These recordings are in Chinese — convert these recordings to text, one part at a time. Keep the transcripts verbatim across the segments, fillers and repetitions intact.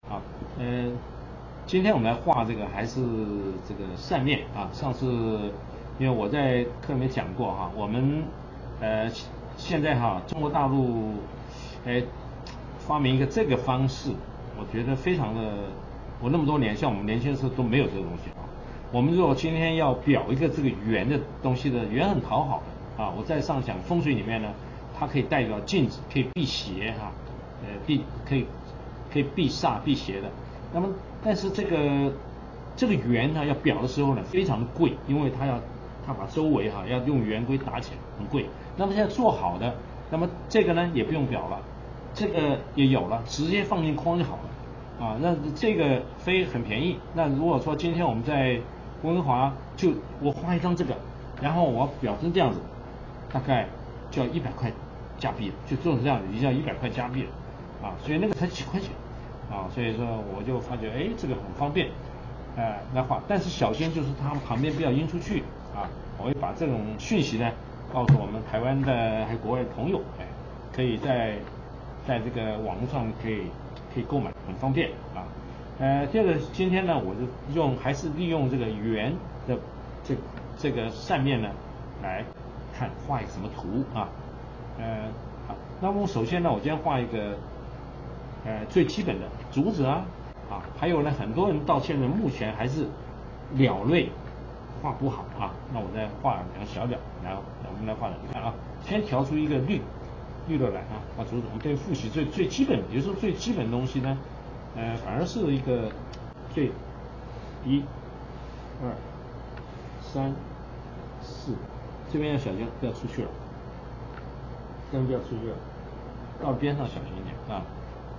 啊，嗯、呃，今天我们来画这个还是这个扇面啊。上次因为我在课里面讲过哈、啊，我们呃现在哈、啊、中国大陆哎发明一个这个方式，我觉得非常的，我那么多年像我们年轻的时候都没有这个东西啊。我们如果今天要裱一个这个圆的东西的，圆很讨好的啊。我在上讲风水里面呢，它可以代表镜子，可以辟邪哈、啊，呃避可以。可以避煞避邪的，那么但是这个这个圆呢，要裱的时候呢，非常的贵，因为它要它把周围哈、啊、要用圆规打起来，很贵。那么现在做好的，那么这个呢也不用裱了，这个也有了，直接放进框就好了啊。那这个非很便宜。那如果说今天我们在温哥华，就我画一张这个，然后我裱成这样子，大概就要一百块加币了，就做成这样子，已经要一百块加币了。啊，所以那个才几块钱，啊，所以说我就发觉，哎，这个很方便，呃，来画，但是小心就是它旁边不要印出去，啊，我会把这种讯息呢告诉我们台湾的还有国外的朋友，哎，可以在在这个网络上可以可以购买，很方便啊。呃，第二个，今天呢，我就用还是利用这个圆的这这个扇面呢，来看画一个什么图啊，呃，好，那么首先呢，我今天画一个。呃，最基本的竹子啊，啊，还有呢，很多人到现在目前还是鸟类画不好啊。那我再画两个小鸟，然后我们来画，你看啊，先调出一个绿绿的来啊，画竹子。我们可以复习最最基本，也就是说最基本的东西呢，呃，反而是一个最一、二、三、四，这边要小心不要出去了，这边不要出去了，到边上小心一点啊。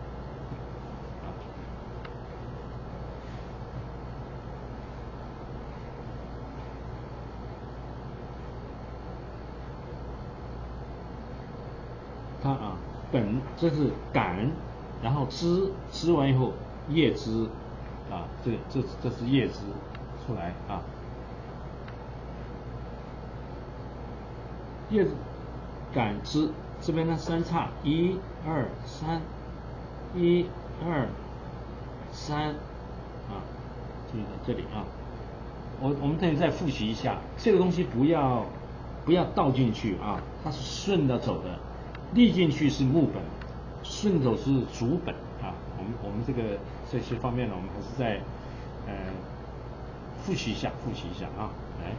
它啊，本这是杆，然后枝枝完以后叶枝，啊，这个这这是叶枝出来啊，叶子杆枝这边呢三叉，一二三，一二三，啊，就在这里啊。我我们可以再复习一下，这个东西不要不要倒进去啊，它是顺着走的。立进去是木本，顺走是竹本啊。我们我们这个这些方面呢，我们还是在呃复习一下，复习一下啊，来。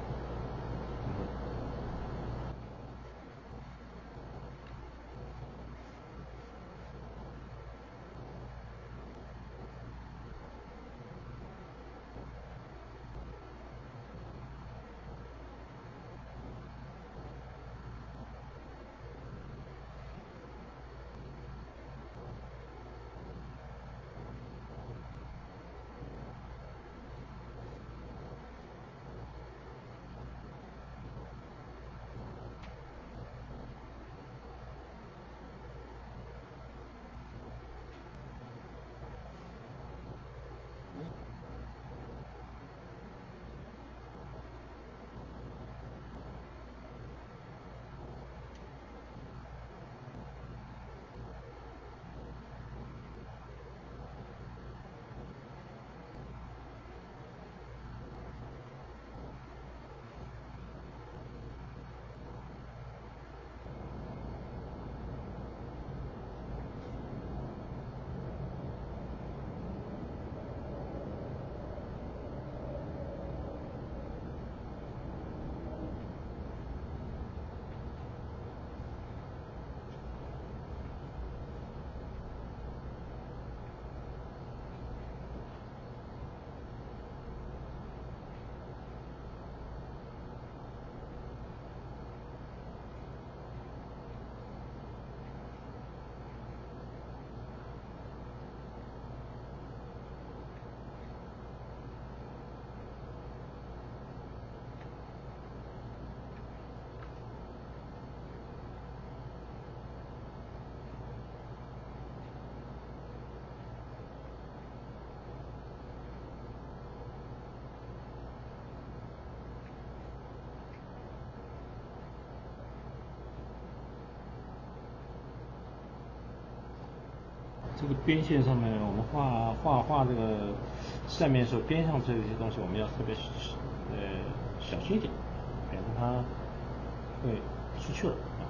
这个边线上面，我们画画画这个扇面的时候，边上这些东西我们要特别呃小心一点，免得它会出去了啊。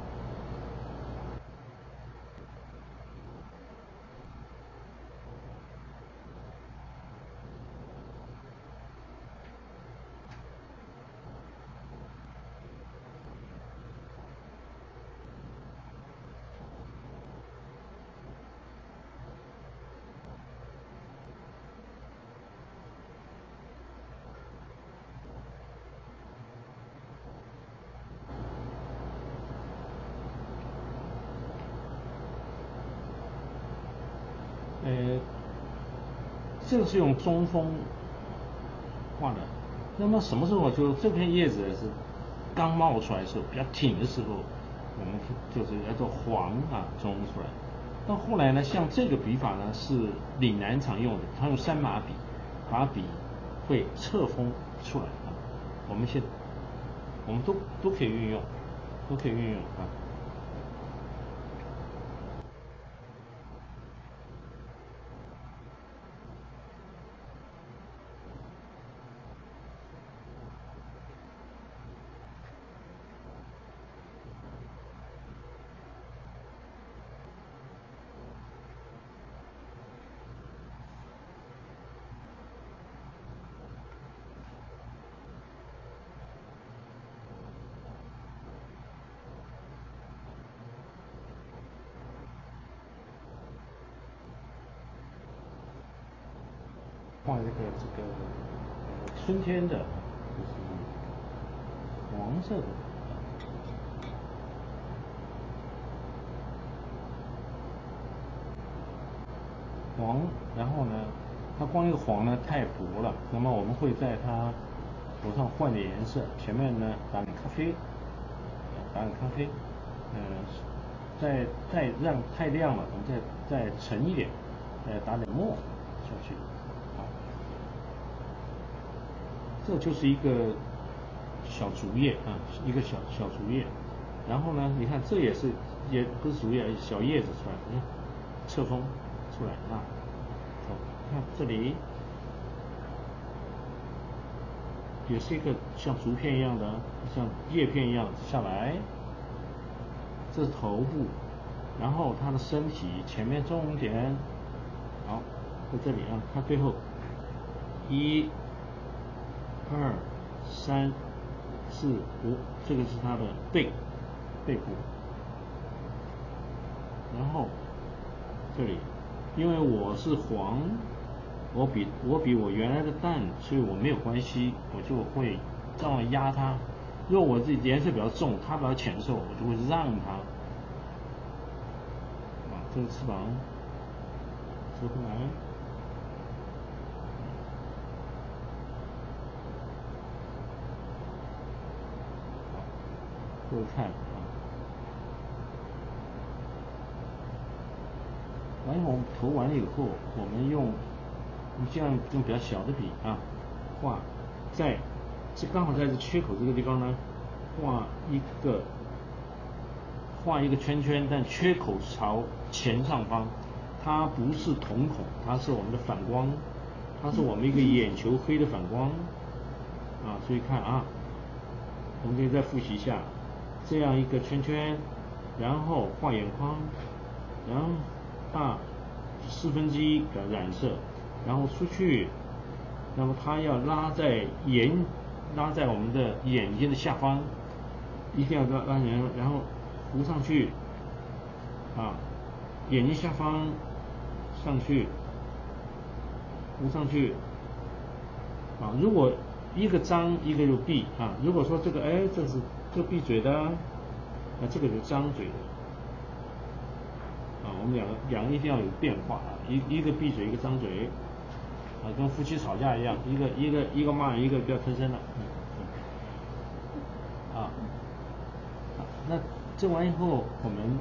呃，这个是用中锋画的。那么什么时候就这片叶子是刚冒出来的时候，比较挺的时候，我们就是要做黄啊中出来。到后来呢，像这个笔法呢是岭南常用的，它用三马笔，把笔会侧锋出来啊。我们现我们都都可以运用，都可以运用啊。画这个这个呃春天的，就是黄色的，黄，然后呢，它光一个黄呢太薄了，那么我们会在它头上换点颜色，前面呢打点咖啡，打点咖啡，呃，再再让太亮了，我们再再沉一点，再打点墨下去。这就是一个小竹叶啊，一个小小竹叶。然后呢，你看这也是也不是竹叶，小叶子出来，你看侧锋出来啊。好，看这里也是一个像竹片一样的，像叶片一样下来。这是头部，然后它的身体前面重点，好，在这里啊，它最后一。二、三、四、五，这个是它的背背部，然后这里，因为我是黄，我比我比我原来的淡，所以我没有关系，我就会这样压它。如果我自己颜色比较重，它比较浅的时候，我就会让它。啊，这个翅膀折回来。各位看啊，完以后我们涂完了以后，我们用我们这样用比较小的笔啊，画在这刚好在这缺口这个地方呢，画一个画一个圈圈，但缺口朝前上方，它不是瞳孔，它是我们的反光，它是我们一个眼球黑的反光啊，所以看啊，我们可以再复习一下。这样一个圈圈，然后画眼眶，然后大四分之一的染色，然后出去，那么它要拉在眼，拉在我们的眼睛的下方，一定要拉拉眼，然后糊上去，啊，眼睛下方上去，糊上去，啊，如果一个张一个就闭啊，如果说这个哎这是。这个闭嘴的，那这个是张嘴的，啊，我们两个两个一定要有变化啊，一一个闭嘴，一个张嘴，啊，跟夫妻吵架一样，一个一个一个骂一个不要吭声了，嗯嗯，啊，那这完以后我们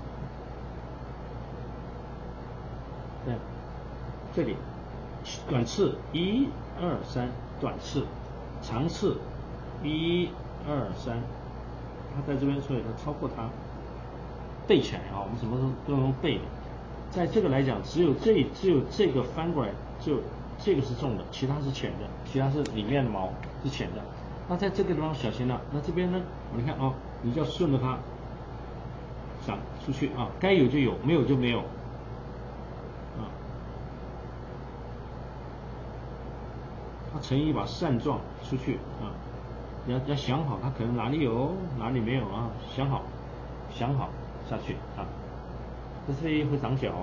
在这里短刺一二三，短刺，长刺一。二三，它在这边，所以它超过它背起来啊。我们什么时候都用背的在这个来讲，只有这只有这个翻过来，就这个是重的，其他是浅的，其他是里面的毛是浅的。那在这个地方小心了，那这边呢，你看啊，你就要顺着它长出去啊，该有就有，没有就没有啊。它成一把扇状出去啊，要要想好，它可能哪里有哪里没有啊，想好，想好下去啊。这是会长脚。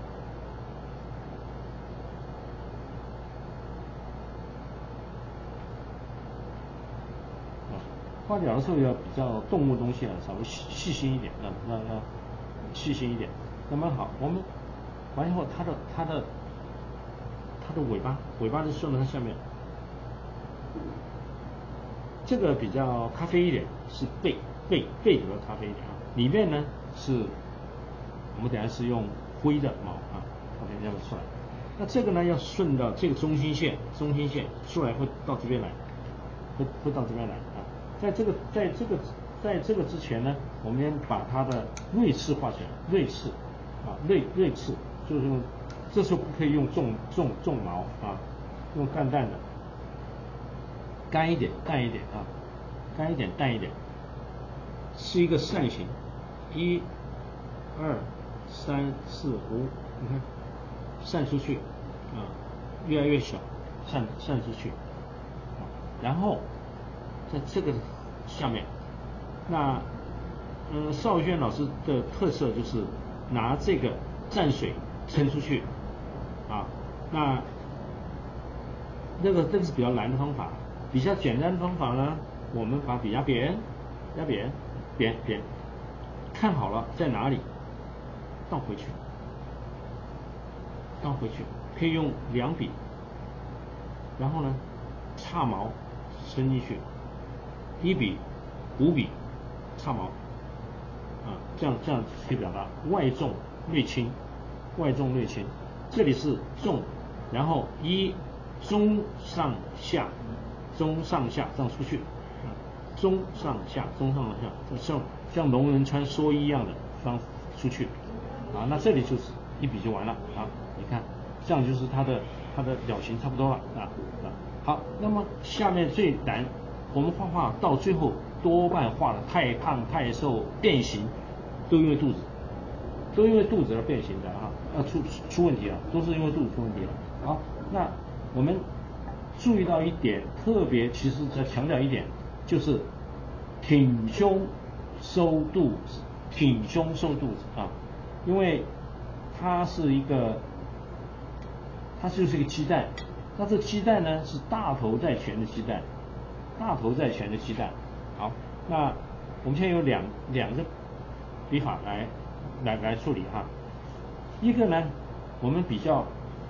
画脚的时候要比较动物东西啊，稍微细细心一点啊，要要细心一点。那么好，我们完以后，它的它的它的尾巴，尾巴就顺着它下面。这个比较咖啡一点，是背背背比较咖啡一点啊，里面呢是，我们等下是用灰的毛啊，咖啡这样出来。那这个呢要顺到这个中心线，中心线出来会到这边来，会会到这边来啊。在这个在这个在这个之前呢，我们先把它的锐刺画起来，锐刺啊，锐锐刺就是用，这时候不可以用重重重毛啊，用淡淡的，干一点淡一点啊，干一点淡一点，是一个扇形，一、二、三、四、五，你看扇出去啊，越来越小，扇扇出去，啊，然后在这个下面，那呃邵宇轩老师的特色就是拿这个蘸水撑出去啊，那那个这个是比较难的方法，比较简单的方法呢，我们把笔压扁，压扁，扁扁，看好了在哪里，倒回去，倒回去，可以用两笔，然后呢插毛伸进去。一笔、五笔插毛，啊，这样这样可以表达外重略轻，外重略轻。这里是重，然后一中上下，中上下这样出去，啊，中上下，中上下，像像龙人穿蓑衣一样的方出去，啊，那这里就是一笔就完了啊。你看，这样就是它的它的表情差不多了啊啊。好，那么下面最难。我们画画到最后多半画的太胖太瘦变形，都因为肚子，都因为肚子而变形的啊，要出出问题了，都是因为肚子出问题了。好，那我们注意到一点，特别其实再强调一点，就是挺胸收肚子，挺胸收肚子啊，因为它是一个，它就是一个鸡蛋，那这个鸡蛋呢是大头在前的鸡蛋。大头在前的鸡蛋，好，那我们现在有两两个笔法来来来处理哈。一个呢，我们比较，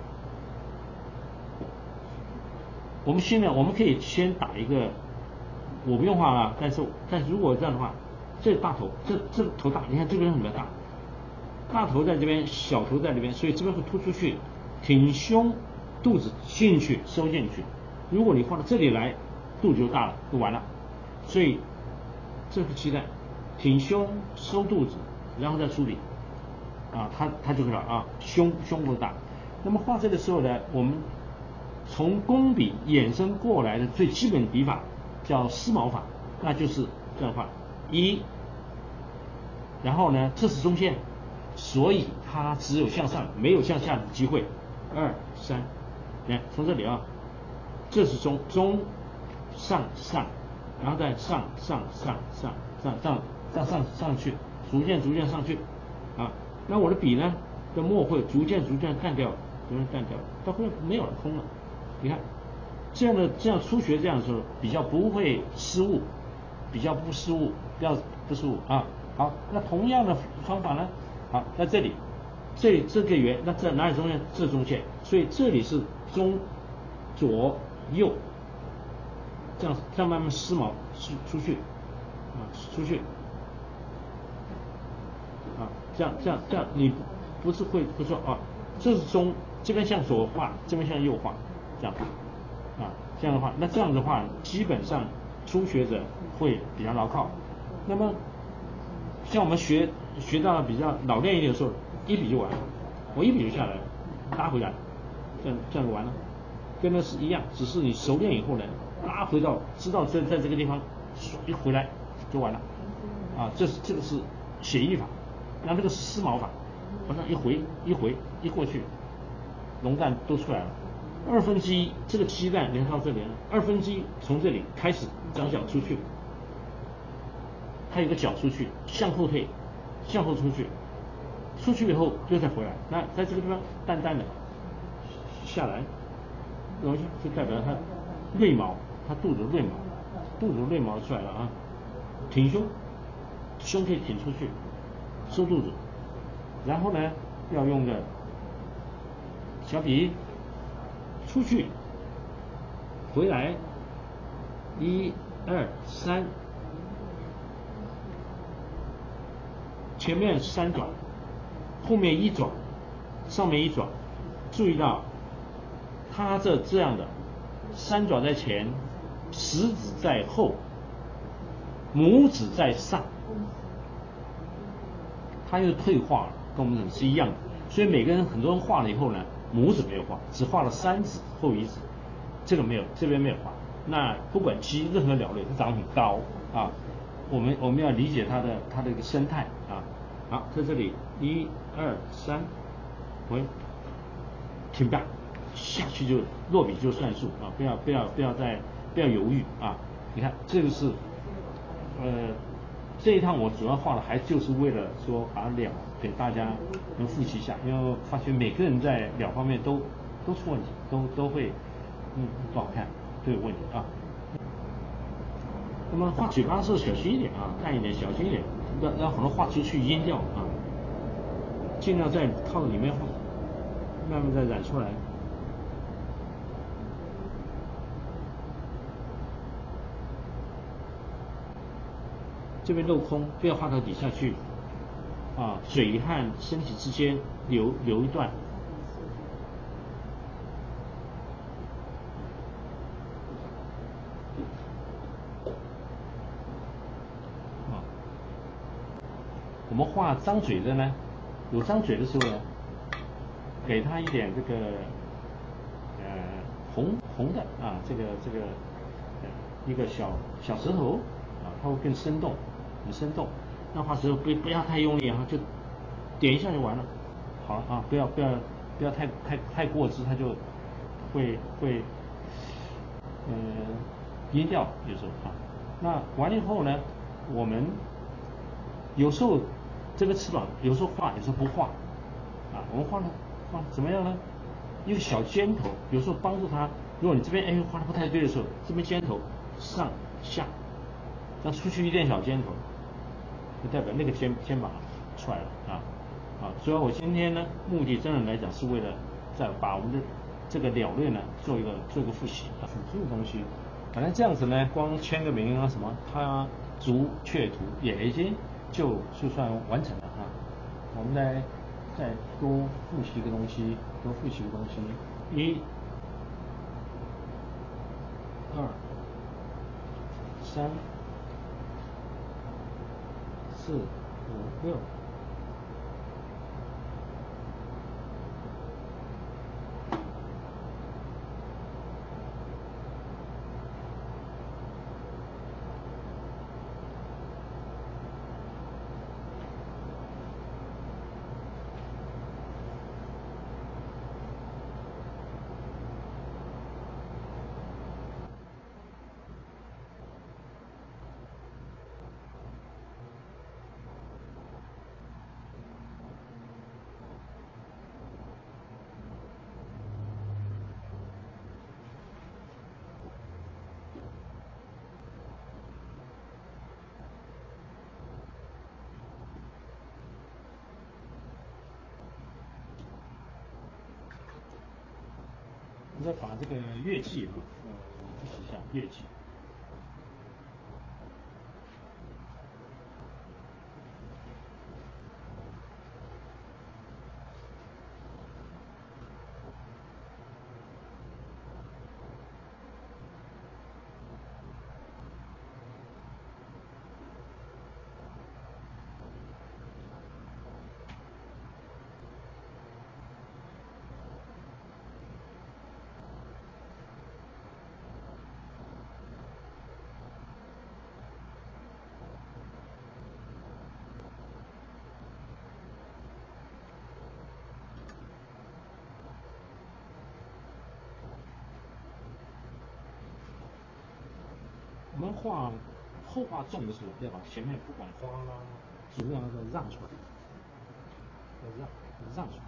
我们先呢，我们可以先打一个，我不用画了，但是但是如果这样的话，这大头，这这个头大，你看这边很大，大头在这边，小头在这边，所以这边会突出去，挺胸，肚子进去收进去。如果你画到这里来。肚子就大了，就完了，所以这个鸡蛋挺胸收肚子，然后再处理，啊，它它就可以了啊，胸胸部大。那么画这个时候呢，我们从工笔衍生过来的最基本笔法叫丝毛法，那就是这样画，一，然后呢这是中线，所以它只有向上没有向下的机会，二三，你看从这里啊，这是中中。上上，然后再上上上上上上上上上去，逐渐逐渐上去，啊，那我的笔呢的墨会逐渐逐渐淡掉，逐渐淡掉，到后面没有了，空了。你看，这样的这样初学这样的时候比较不会失误，比较不失误，不要不失误啊。好，那同样的方法呢，好，在这里，这里这个圆，那这哪里中间？这中线，所以这里是中左右。这样这样慢慢丝毛出出去，啊出去，啊这样这样这样你不是会会说啊，这是中这边向左画，这边向右画，这样，啊这样的话，那这样的话基本上初学者会比较牢靠。那么像我们学学到比较老练一点的时候，一笔就完了， 我一笔就下来了，拉回来，这样这样就完了，跟那是一样，只是你熟练以后呢，拉回到知道在在这个地方，一回来就完了，啊，这是这个是写意法，那这个是丝毛法，往上一回一回一过去，龙蛋都出来了。二分之一这个鸡蛋连到这里了，二分之一从这里开始长角出去，它有个角出去，向后退，向后出去，出去以后又再回来。那在这个地方淡淡的下来，容易就代表它锐毛，它肚子锐毛，肚子锐毛出来了啊，挺胸，胸可以挺出去，收肚子，然后呢要用个小笔。出去，回来，一、二、三，前面三转，后面一转，上面一转，注意到，它这这样的，三爪在前，食指在后，拇指在上，它又退化了，跟我们是一样的，所以每个人很多人画了以后呢。拇指没有画，只画了三指后一指，这个没有，这边没有画。那不管鸡任何鸟类，它长得很高啊，我们我们要理解它的它的一个生态啊。好，在这里一二三，回，停吧，下去就落笔就算数啊，不要不要不要再不要犹豫啊。你看这个是，呃，这一趟我主要画的还就是为了说把鸟给大家能复习一下，因为发现每个人在鸟方面都都出问题，都都会嗯不好看，都有问题啊。那么画嘴巴的时候小心一点啊，淡一点，小心一点，让让很多画出去阴掉啊，尽量在套子里面画，慢慢再染出来。这边镂空，不要画到底下去，啊，嘴和身体之间留留一段。啊，我们画张嘴的呢，有张嘴的时候呢，给他一点这个呃红红的啊，这个这个呃一个小小舌头啊，它会更生动。很生动，那画时候不不要太用力啊，就点一下就完了。好了啊，不要不要不要太太太过之，它就会会呃阴掉有时候啊。那完了以后呢，我们有时候这个翅膀有时候画，有时候不画啊。我们画呢画怎么样呢？一个小尖头，有时候帮助它。如果你这边哎画的不太对的时候，这边尖头上下，这样出去一点小尖头。就代表那个肩肩膀出来了啊啊！所以我今天呢，目的真的来讲是为了再把我们的这个鸟类呢做一个做一个复习啊。这个东西，反正这样子呢，光签个名啊什么，它逐雀图也已经就就算完成了啊。我们来再多复习一个东西，多复习一个东西，一、二、三。四、五、六。再把这个乐器啊，呃，复习一下乐器。 们画后画重的时候，要把前面不管花啦、竹啊都让出来，要让让出来。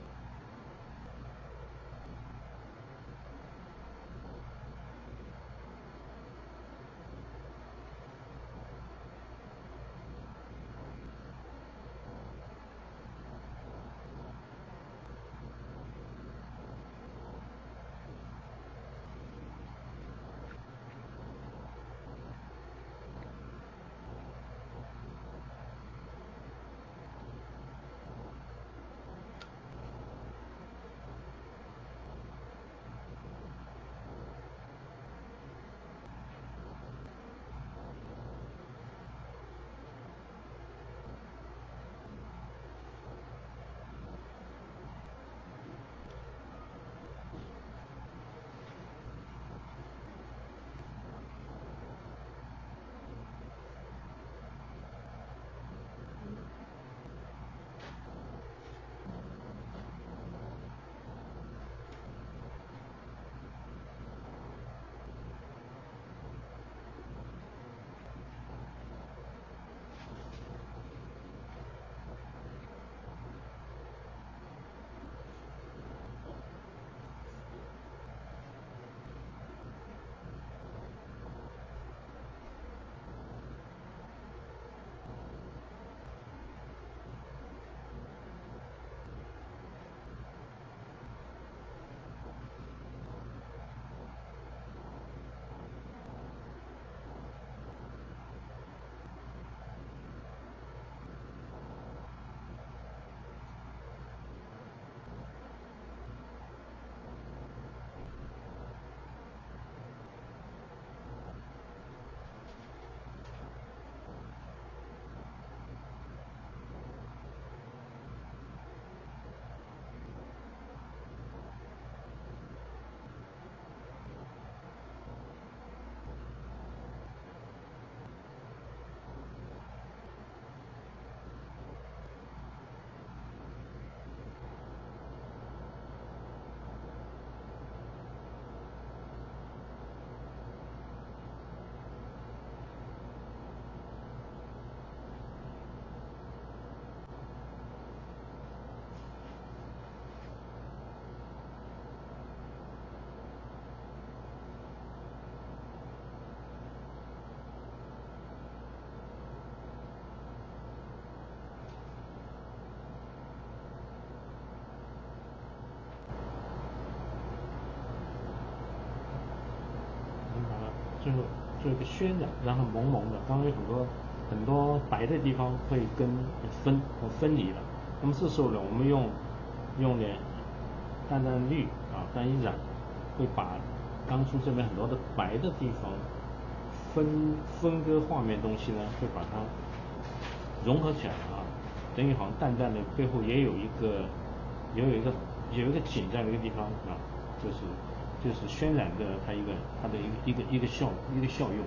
最后做一个渲染，让它蒙蒙的。刚刚有很多很多白的地方会跟分和分离了。那么这时候呢，我们用用点淡淡绿啊，淡一染，会把刚出这边很多的白的地方分分割画面东西呢，会把它融合起来啊，等于好像淡淡的背后也有一个也有一个有一个景在那个地方啊，就是。就是渲染的它一个它的一个一个一个效一个效用。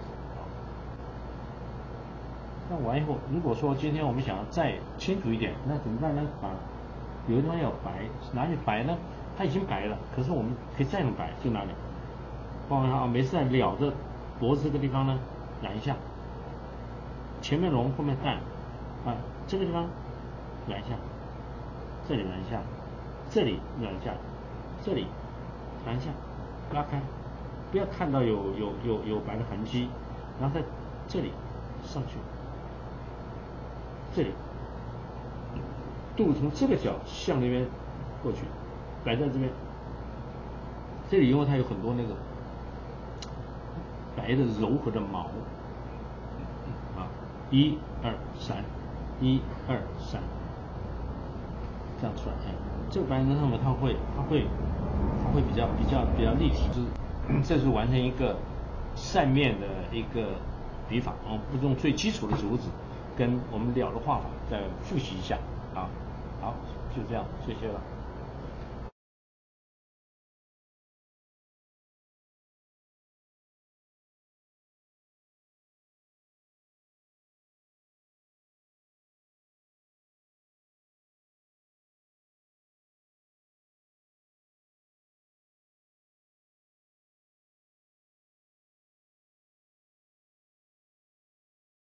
那完以后，如果说今天我们想要再清楚一点，那怎么办呢？把有的地方要白，哪里白呢？它已经白了，可是我们可以再弄白，就哪里？包括啊，每次在了着脖子这个地方呢，染一下，前面浓后面淡，啊，这个地方染一下，这里染一下，这里染一下，这里。染一下，拉开，不要看到有有有有白的痕迹，然后在这里上去，这里，度从这个角向那边过去，摆在这边，这里因为它有很多那个白的柔和的毛，啊，一二三，一二三，这样出来，哎，这个白人上面它会它会。它会比较比较比较立体，就是这是完成一个扇面的一个笔法，我们不用最基础的竹子，跟我们了的画法再复习一下啊，好，就这样，谢谢了。